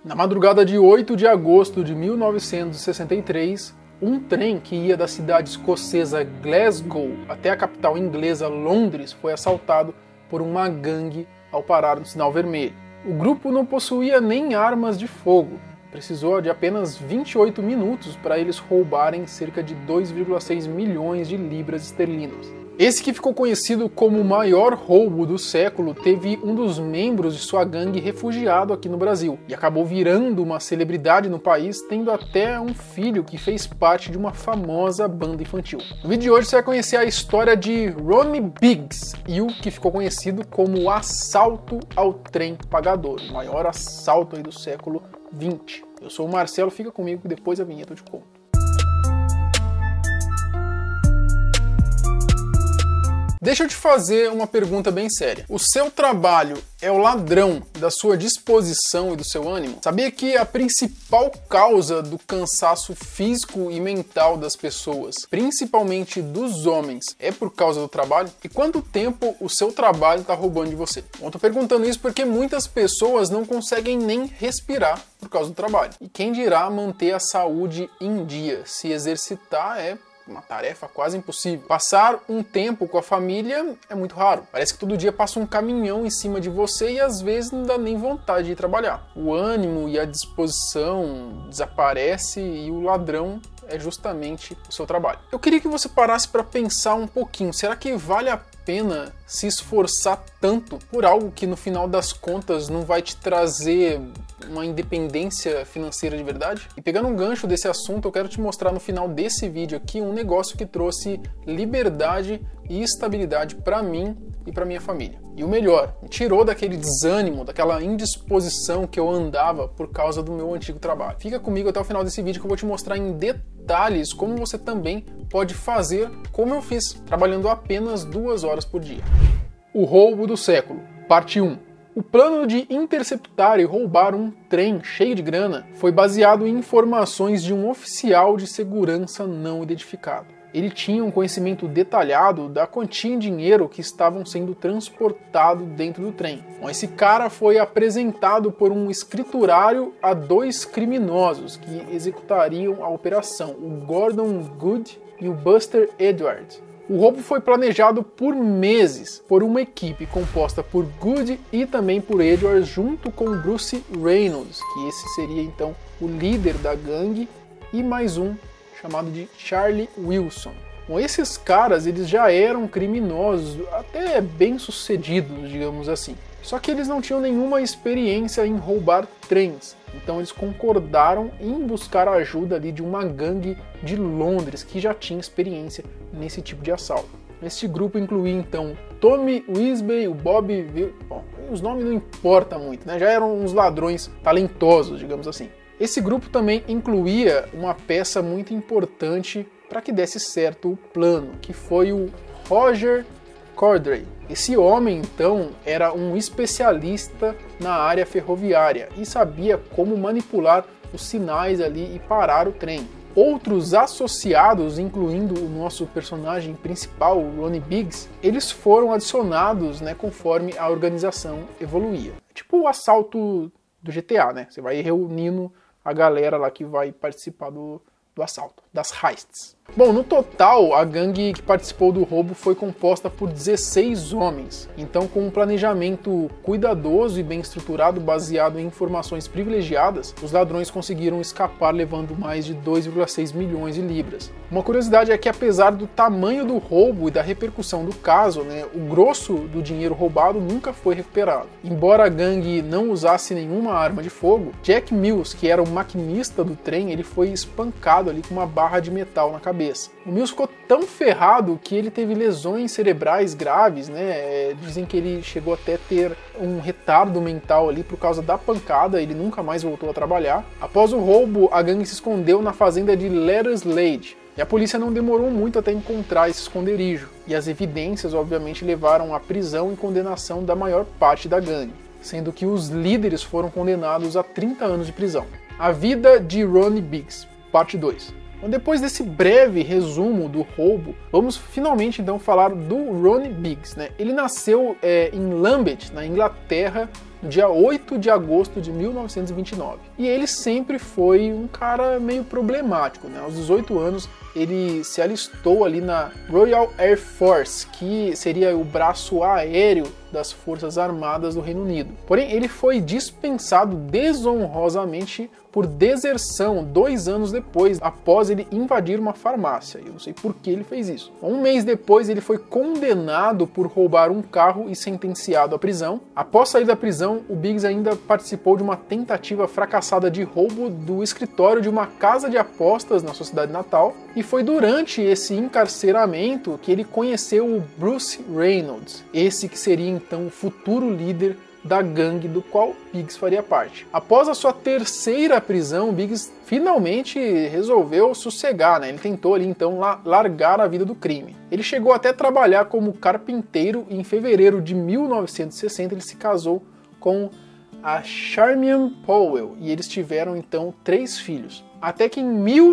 Na madrugada de 8 de agosto de 1963, um trem que ia da cidade escocesa Glasgow até a capital inglesa Londres foi assaltado por uma gangue ao parar no sinal vermelho. O grupo não possuía nem armas de fogo. Precisou de apenas 28 minutos para eles roubarem cerca de 2,6 milhões de libras esterlinas. Esse que ficou conhecido como o maior roubo do século teve um dos membros de sua gangue refugiado aqui no Brasil e acabou virando uma celebridade no país, tendo até um filho que fez parte de uma famosa banda infantil. No vídeo de hoje você vai conhecer a história de Ronnie Biggs e o que ficou conhecido como o assalto ao trem pagador, o maior assalto aí do século XX. Eu sou o Marcelo, fica comigo que depois da vinheta eu te conto. Deixa eu te fazer uma pergunta bem séria. O seu trabalho é o ladrão da sua disposição e do seu ânimo? Sabia que a principal causa do cansaço físico e mental das pessoas, principalmente dos homens, é por causa do trabalho? E quanto tempo o seu trabalho está roubando de você? Bom, eu tô perguntando isso porque muitas pessoas não conseguem nem respirar por causa do trabalho. E quem dirá manter a saúde em dia? Se exercitar é uma tarefa quase impossível. Passar um tempo com a família é muito raro. Parece que todo dia passa um caminhão em cima de você e às vezes não dá nem vontade de trabalhar. O ânimo e a disposição desaparece e o ladrão é justamente o seu trabalho. Eu queria que você parasse para pensar um pouquinho. Será que vale a pena se esforçar tanto por algo que no final das contas não vai te trazer uma independência financeira de verdade? E pegando um gancho desse assunto, eu quero te mostrar no final desse vídeo aqui um negócio que trouxe liberdade e estabilidade para mim e para minha família. E o melhor, me tirou daquele desânimo, daquela indisposição que eu andava por causa do meu antigo trabalho. Fica comigo até o final desse vídeo que eu vou te mostrar em detalhes como você também pode fazer como eu fiz, trabalhando apenas 2 horas por dia. O roubo do século, parte 1. O plano de interceptar e roubar um trem cheio de grana foi baseado em informações de um oficial de segurança não identificado. Ele tinha um conhecimento detalhado da quantia em dinheiro que estavam sendo transportado dentro do trem. Bom, esse cara foi apresentado por um escriturário a 2 criminosos que executariam a operação, o Gordon Good e o Buster Edwards. O roubo foi planejado por meses por uma equipe composta por Good e também por Edwards, junto com Bruce Reynolds, que esse seria então o líder da gangue, e mais um chamado de Charlie Wilson. Bom, esses caras eles já eram criminosos, até bem-sucedidos, digamos assim. Só que eles não tinham nenhuma experiência em roubar trens. Então eles concordaram em buscar a ajuda ali de uma gangue de Londres que já tinha experiência nesse tipo de assalto. Este grupo incluía então Tommy Wisby, o Bob... Bom, os nomes não importam muito, né? Já eram uns ladrões talentosos, digamos assim. Esse grupo também incluía uma peça muito importante para que desse certo o plano, que foi o Roger Cordray. Esse homem, então, era um especialista na área ferroviária e sabia como manipular os sinais ali e parar o trem. Outros associados, incluindo o nosso personagem principal, o Ronnie Biggs, eles foram adicionados, né, conforme a organização evoluía. Tipo o assalto do GTA, né? Você vai reunindo a galera lá que vai participar do assalto, das heists. Bom, no total, a gangue que participou do roubo foi composta por 16 homens. Então, com um planejamento cuidadoso e bem estruturado, baseado em informações privilegiadas, os ladrões conseguiram escapar levando mais de 2,6 milhões de libras. Uma curiosidade é que, apesar do tamanho do roubo e da repercussão do caso, né, o grosso do dinheiro roubado nunca foi recuperado. Embora a gangue não usasse nenhuma arma de fogo, Jack Mills, que era o maquinista do trem, ele foi espancado ali com uma barra de metal na cabeça. O Mills ficou tão ferrado que ele teve lesões cerebrais graves, né? Dizem que ele chegou até a ter um retardo mental ali por causa da pancada, ele nunca mais voltou a trabalhar. Após o roubo, a gangue se escondeu na fazenda de Letterslade, e a polícia não demorou muito até encontrar esse esconderijo, e as evidências obviamente levaram à prisão e condenação da maior parte da gangue, sendo que os líderes foram condenados a 30 anos de prisão. A vida de Ronnie Biggs, parte 2. Então, depois desse breve resumo do roubo, vamos finalmente então falar do Ronnie Biggs, né? Ele nasceu em Lambeth, na Inglaterra, no dia 8 de agosto de 1929. E ele sempre foi um cara meio problemático, né? Aos 18 anos, ele se alistou ali na Royal Air Force, que seria o braço aéreo das Forças Armadas do Reino Unido. Porém, ele foi dispensado desonrosamente por deserção 2 anos depois, após ele invadir uma farmácia. Eu não sei por que ele fez isso. Um mês depois, ele foi condenado por roubar um carro e sentenciado à prisão. Após sair da prisão, o Biggs ainda participou de uma tentativa fracassada de roubo do escritório de uma casa de apostas na sua cidade natal, e foi durante esse encarceramento que ele conheceu o Bruce Reynolds, esse que seria então o futuro líder da gangue do qual Biggs faria parte. Após a sua terceira prisão, Biggs finalmente resolveu sossegar, né? Ele tentou ali então largar a vida do crime. Ele chegou até a trabalhar como carpinteiro e em fevereiro de 1960 ele se casou com a Charmian Powell e eles tiveram então 3 filhos. Até que em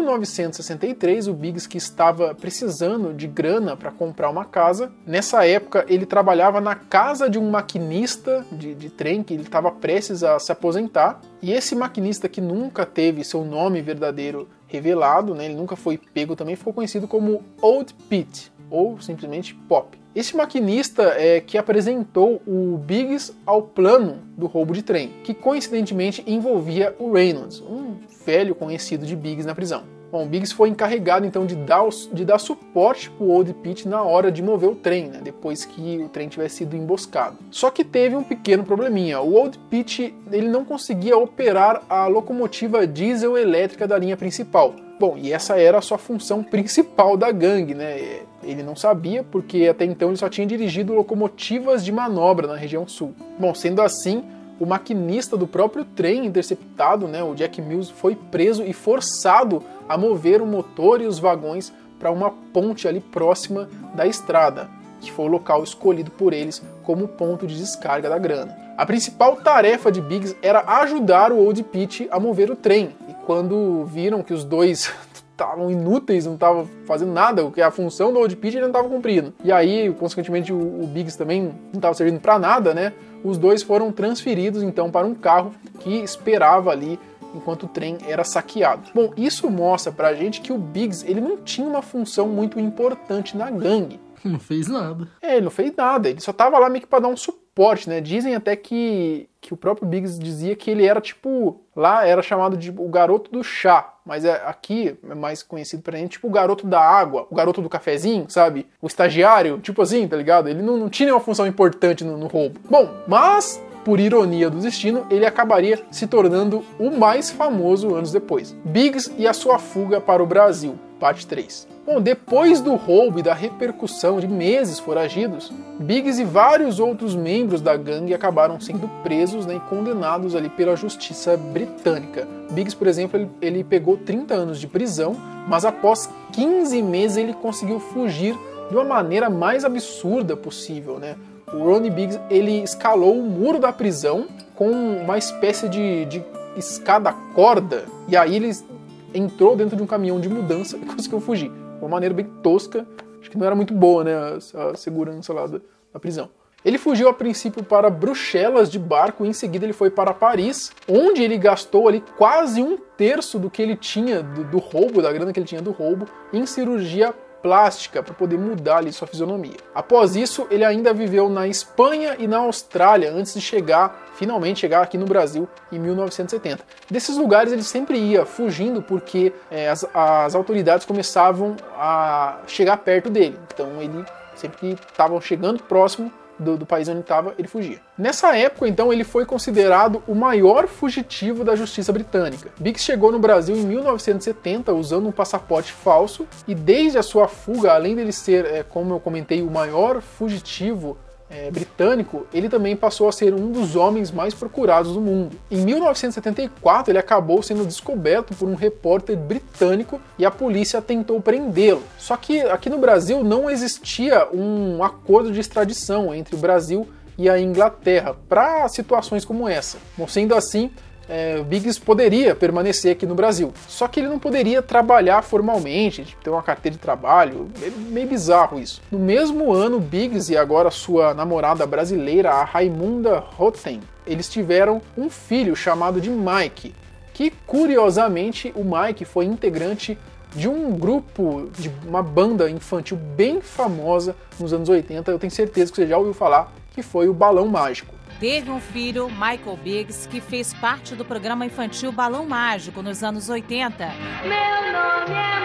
1963 o Biggs, que estava precisando de grana para comprar uma casa, nessa época ele trabalhava na casa de um maquinista de trem que ele estava prestes a se aposentar, e esse maquinista, que nunca teve seu nome verdadeiro revelado, né, ele nunca foi pego também, ficou conhecido como Old Pete, ou simplesmente Pop. Esse maquinista é que apresentou o Biggs ao plano do roubo de trem, que coincidentemente envolvia o Reynolds, um velho conhecido de Biggs na prisão. Bom, o Biggs foi encarregado então de dar suporte para o Old Pete na hora de mover o trem, né, depois que o trem tivesse sido emboscado. Só que teve um pequeno probleminha. O Old Pete ele não conseguia operar a locomotiva diesel elétrica da linha principal. Bom, e essa era a sua função principal da gangue, né? Ele não sabia, porque até então ele só tinha dirigido locomotivas de manobra na região sul. Bom, sendo assim, o maquinista do próprio trem interceptado, né, o Jack Mills, foi preso e forçado a mover o motor e os vagões para uma ponte ali próxima da estrada, que foi o local escolhido por eles como ponto de descarga da grana. A principal tarefa de Biggs era ajudar o Old Pete a mover o trem, e quando viram que os dois estavam inúteis, não estavam fazendo nada, o que a função do Old Pete ele não estava cumprindo. E aí, consequentemente, o Biggs também não estava servindo para nada, né? Os dois foram transferidos então para um carro que esperava ali enquanto o trem era saqueado. Bom, isso mostra pra gente que o Biggs ele não tinha uma função muito importante na gangue. Não fez nada. Ele não fez nada, ele só tava lá meio que pra dar um suporte, né? Dizem até que o próprio Biggs dizia que ele era tipo, lá era chamado de o garoto do chá, mas aqui é mais conhecido pra gente tipo o garoto da água, o garoto do cafezinho, sabe? O estagiário, tipo assim, tá ligado? Ele não tinha nenhuma função importante no roubo. Bom, mas por ironia do destino, ele acabaria se tornando o mais famoso anos depois. Biggs e a sua fuga para o Brasil, parte 3. Bom, depois do roubo e da repercussão de meses foragidos, Biggs e vários outros membros da gangue acabaram sendo presos, né, e condenados ali pela justiça britânica. Biggs, por exemplo, ele pegou 30 anos de prisão, mas após 15 meses ele conseguiu fugir de uma maneira mais absurda possível, né? O Ronnie Biggs ele escalou o muro da prisão com uma espécie de escada corda, e aí ele entrou dentro de um caminhão de mudança e conseguiu fugir. Uma maneira bem tosca, acho que não era muito boa, né, a segurança lá da prisão. Ele fugiu a princípio para Bruxelas de barco e em seguida ele foi para Paris, onde ele gastou ali quase 1/3 do que ele tinha do roubo, da grana que ele tinha do roubo, em cirurgia plástica para poder mudar ali sua fisionomia. Após isso, ele ainda viveu na Espanha e na Austrália antes de finalmente chegar aqui no Brasil em 1970. Desses lugares ele sempre ia fugindo porque as autoridades começavam a chegar perto dele. Então ele sempre que estavam chegando próximo do país onde estava, ele fugia. Nessa época, então, ele foi considerado o maior fugitivo da justiça britânica. Biggs chegou no Brasil em 1970 usando um passaporte falso e desde a sua fuga, além dele ser, como eu comentei, o maior fugitivo britânico, ele também passou a ser um dos homens mais procurados do mundo. Em 1974, ele acabou sendo descoberto por um repórter britânico e a polícia tentou prendê-lo. Só que aqui no Brasil não existia um acordo de extradição entre o Brasil e a Inglaterra para situações como essa. Bom, sendo assim, Biggs poderia permanecer aqui no Brasil. Só que ele não poderia trabalhar formalmente, ter uma carteira de trabalho. É meio bizarro isso. No mesmo ano, Biggs e agora sua namorada brasileira, a Raimunda Rotem, eles tiveram um filho chamado de Mike, que curiosamente o Mike foi integrante de um grupo, de uma banda infantil bem famosa nos anos 80, eu tenho certeza que você já ouviu falar, que foi o Balão Mágico. Teve um filho, Michael Biggs, que fez parte do programa infantil Balão Mágico nos anos 80. Meu nome é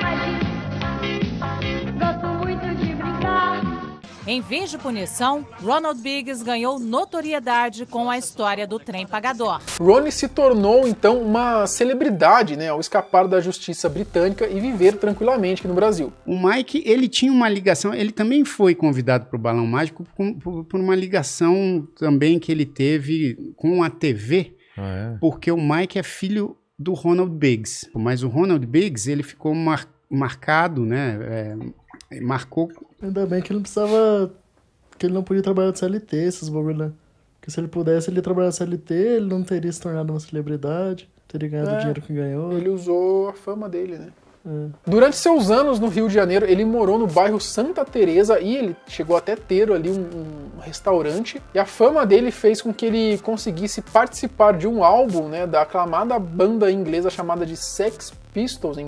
Maggie, gosto muito de brincar. Em vez de punição, Ronald Biggs ganhou notoriedade com a história do trem pagador. Ronnie se tornou, então, uma celebridade, né, ao escapar da justiça britânica e viver tranquilamente aqui no Brasil. O Mike, ele tinha uma ligação, ele também foi convidado para o Balão Mágico por uma ligação também que ele teve com a TV, porque o Mike é filho do Ronald Biggs. Mas o Ronald Biggs, ele ficou marcado, né, marcou. Ainda bem que ele não precisava, que ele não podia trabalhar de CLT, esses bagulho, né? Porque se ele pudesse, ele ia trabalhar de CLT, ele não teria se tornado uma celebridade, teria ganhado o dinheiro que ganhou. Ele usou a fama dele, né? Durante seus anos no Rio de Janeiro, ele morou no bairro Santa Teresa e ele chegou até ter ali um restaurante. E a fama dele fez com que ele conseguisse participar de um álbum, né, da aclamada banda inglesa chamada de Sex Pistols, em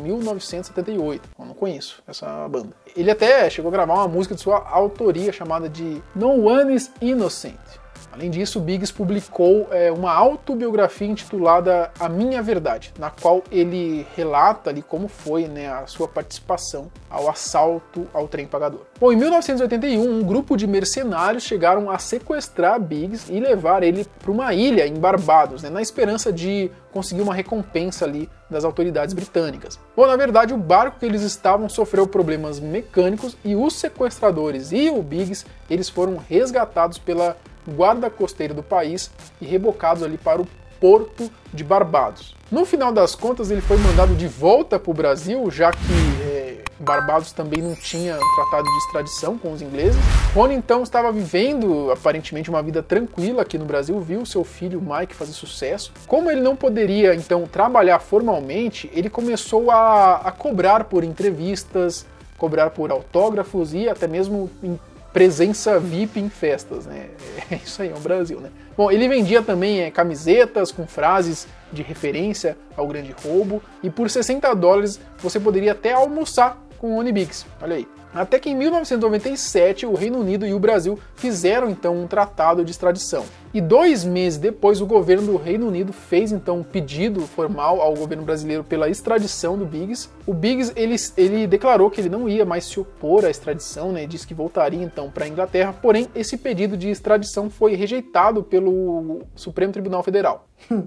1978. Eu não conheço essa banda. Ele até chegou a gravar uma música de sua autoria chamada de No One is Innocent. Além disso, Biggs publicou uma autobiografia intitulada A Minha Verdade, na qual ele relata ali como foi, né, a sua participação ao assalto ao trem pagador. Bom, em 1981, um grupo de mercenários chegaram a sequestrar Biggs e levar ele para uma ilha em Barbados, né, na esperança de conseguir uma recompensa ali das autoridades britânicas. Bom, na verdade, o barco que eles estavam sofreu problemas mecânicos e os sequestradores e o Biggs, eles foram resgatados pela guarda costeira do país e rebocado ali para o porto de Barbados. No final das contas, ele foi mandado de volta para o Brasil, já que Barbados também não tinha tratado de extradição com os ingleses. Ronnie então estava vivendo aparentemente uma vida tranquila aqui no Brasil, viu seu filho Mike fazer sucesso. Como ele não poderia então trabalhar formalmente, ele começou a cobrar por entrevistas, cobrar por autógrafos e até mesmo presença VIP em festas, né? É isso aí, é o Brasil, né? Bom, ele vendia também camisetas com frases de referência ao grande roubo e por $60 você poderia até almoçar com o Ronnie Biggs, olha aí. Até que em 1997 o Reino Unido e o Brasil fizeram então um tratado de extradição. E 2 meses depois o governo do Reino Unido fez então um pedido formal ao governo brasileiro pela extradição do Biggs. O Biggs ele declarou que ele não ia mais se opor à extradição, né? Disse que voltaria então para a Inglaterra, porém esse pedido de extradição foi rejeitado pelo Supremo Tribunal Federal.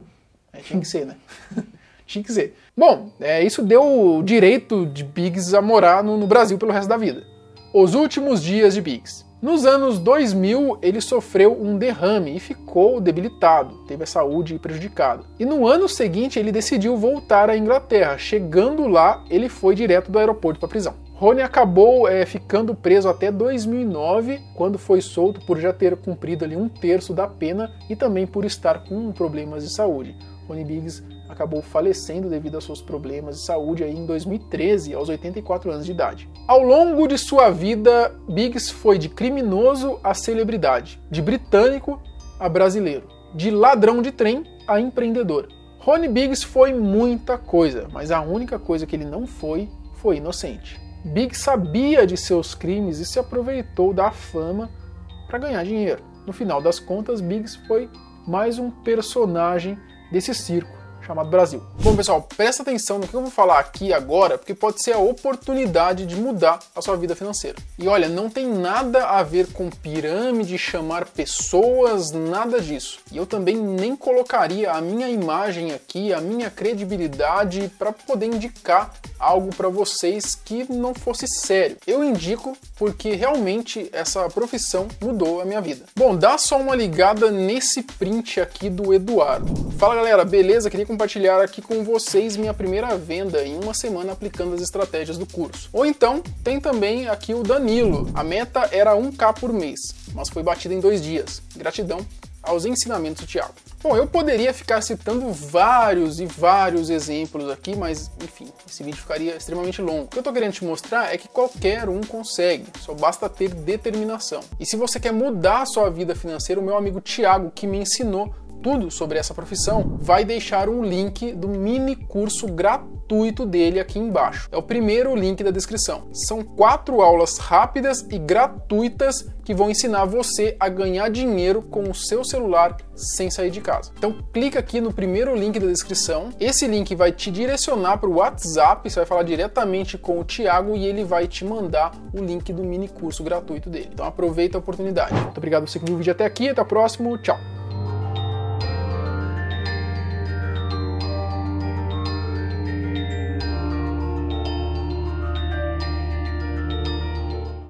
Tinha que ser, né? Tinha que ser. Bom, isso deu o direito de Biggs a morar no Brasil pelo resto da vida. Os últimos dias de Biggs. Nos anos 2000, ele sofreu um derrame e ficou debilitado, teve a saúde prejudicada. E no ano seguinte, ele decidiu voltar à Inglaterra. Chegando lá, ele foi direto do aeroporto para a prisão. Ronnie acabou ficando preso até 2009, quando foi solto por já ter cumprido ali 1/3 da pena e também por estar com problemas de saúde. Ronnie Biggs acabou falecendo devido aos seus problemas de saúde aí em 2013, aos 84 anos de idade. Ao longo de sua vida, Biggs foi de criminoso a celebridade, de britânico a brasileiro, de ladrão de trem a empreendedor. Ronnie Biggs foi muita coisa, mas a única coisa que ele não foi inocente. Biggs sabia de seus crimes e se aproveitou da fama para ganhar dinheiro. No final das contas, Biggs foi mais um personagem desse circo chamado Brasil. Bom, pessoal, presta atenção no que eu vou falar aqui agora, porque pode ser a oportunidade de mudar a sua vida financeira. E olha, não tem nada a ver com pirâmide, chamar pessoas, nada disso. E eu também nem colocaria a minha imagem aqui, a minha credibilidade para poder indicar algo para vocês que não fosse sério. Eu indico porque realmente essa profissão mudou a minha vida. Bom, dá só uma ligada nesse print aqui do Eduardo. Fala, galera, beleza? Queria compartilhar aqui com vocês minha primeira venda em uma semana aplicando as estratégias do curso. Ou então, tem também aqui o Danilo. A meta era 1.000 por mês, mas foi batida em 2 dias. Gratidão aos ensinamentos do Thiago. Bom, eu poderia ficar citando vários e vários exemplos aqui, mas enfim, esse vídeo ficaria extremamente longo. O que eu tô querendo te mostrar é que qualquer um consegue, só basta ter determinação. E se você quer mudar a sua vida financeira, o meu amigo Thiago, que me ensinou tudo sobre essa profissão, vai deixar um link do mini curso gratuito dele aqui embaixo. É o primeiro link da descrição. São 4 aulas rápidas e gratuitas que vão ensinar você a ganhar dinheiro com o seu celular sem sair de casa. Então clica aqui no primeiro link da descrição. Esse link vai te direcionar para o WhatsApp, você vai falar diretamente com o Thiago e ele vai te mandar o link do mini curso gratuito dele. Então aproveita a oportunidade. Muito obrigado por você que viu o vídeo até aqui, até o próximo, tchau!